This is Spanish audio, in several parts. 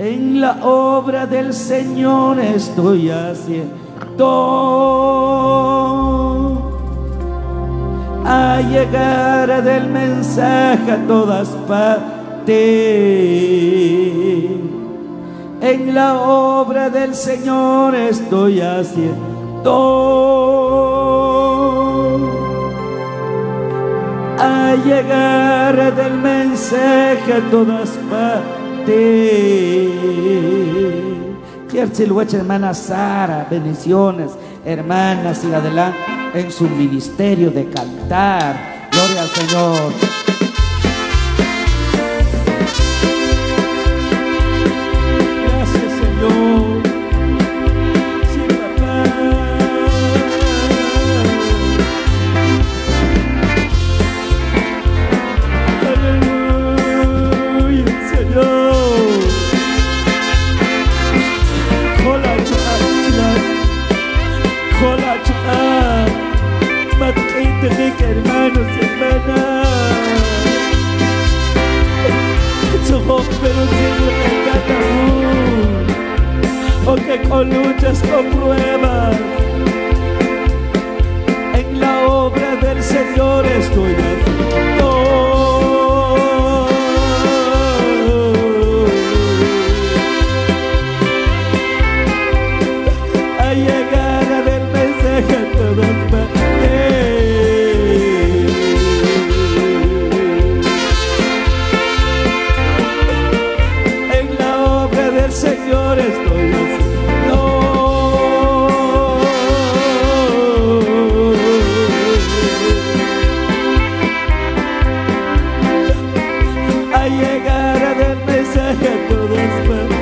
En la obra del Señor estoy haciendo a llegar del mensaje a todas partes. En la obra del Señor estoy haciendo a llegar del mensaje a todas partes. Hermana Sara, bendiciones, hermanas, siga adelante en su ministerio de cantar. Gloria al Señor. Gracias, Señor. Sí, papá. Aleluya, Señor. Hola, hola, hermanos y hermanas, pero o que con luchas, con pruebas, en la obra del Señor estoy haciendo a llegar del mensaje a todas partes. Señor, estoy haciendo a llegar a dar mensaje a todas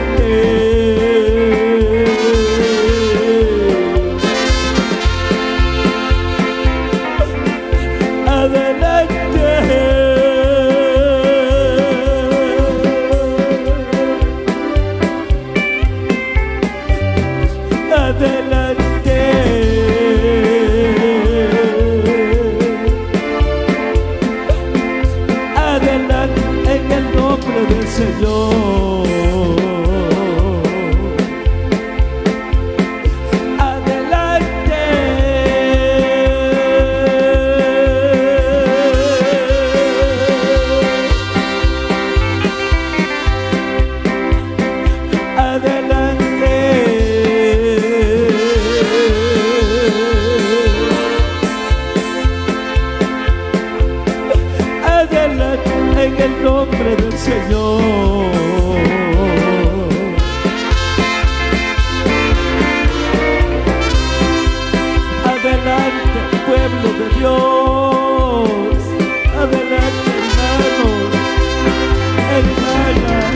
partes. Adelante. Adelante, adelante en el nombre del Señor. Adelante, adelante. En el nombre del Señor. Adelante, pueblo de Dios. Adelante, hermanos, hermanas.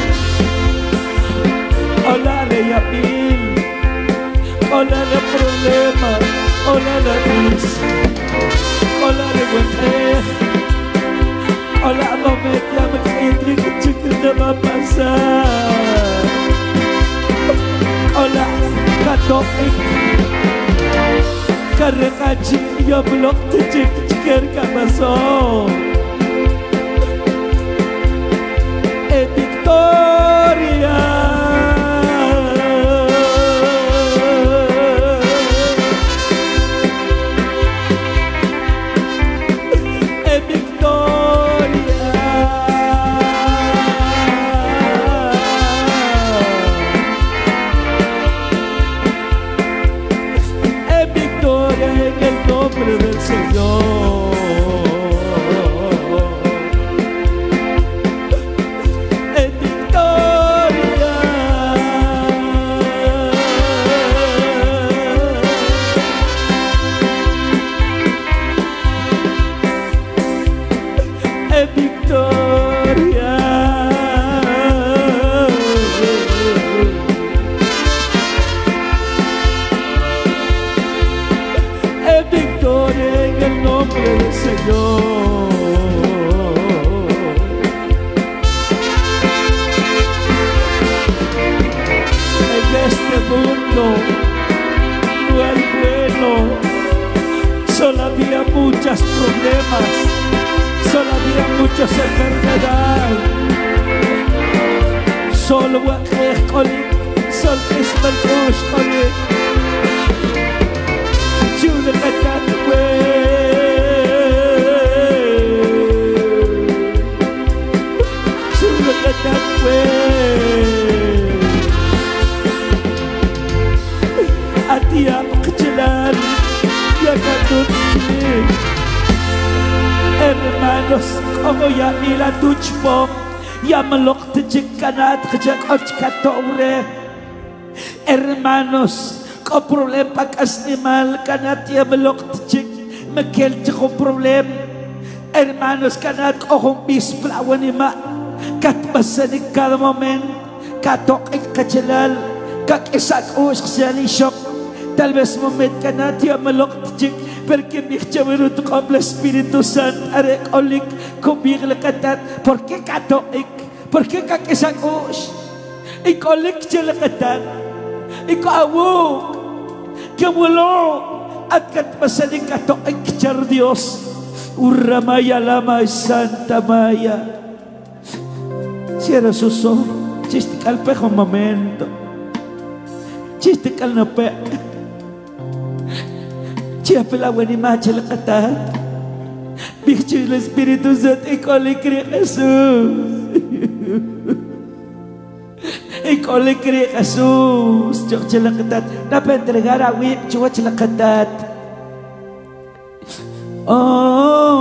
Hola de Yapil, hola de problemas, hola de crisis, hola de buen. Hola, no me llames, que te va a pasar. Hola, Katoik, Karakachi, yo blog te chiker Camazón. Victoria. Del Señor, en victoria, en victoria, en victoria en el nombre del Señor. En este mundo no hay bueno, solo había muchos problemas, solo había muchas enfermedades, solo waqeq qolik sol ismal kush qolik chula qatat we chula qatat we atia qchilan ya katut hermanos como ya mira tuchpo ya melok tejkanat khajak ochkatore hermanos ko problem pakasnimal kanat ya melok tejik mekel tiko problem hermanos kanat ko bis plawanima kat basani cada moment katok ikchalal kak isak usali shok tal vez moment kanat ya melok tejik porque mi chamerut qabla Espíritu Santo are olik kubig lakatat porque katoik porque kakisakus ikolik chelakatat ikawu kemulo at kat masalik katoik char Dios urramaya lama Santa Maya cierra sus ojos chistikal pejo momento chistikal no pe Siapa lawan ni macam kata, bicara Espíritu Santo ikoli kiri Jesus, ikoli kiri Jesus, jauh celak kata, napa entregar a wib jauh celak kata, oh.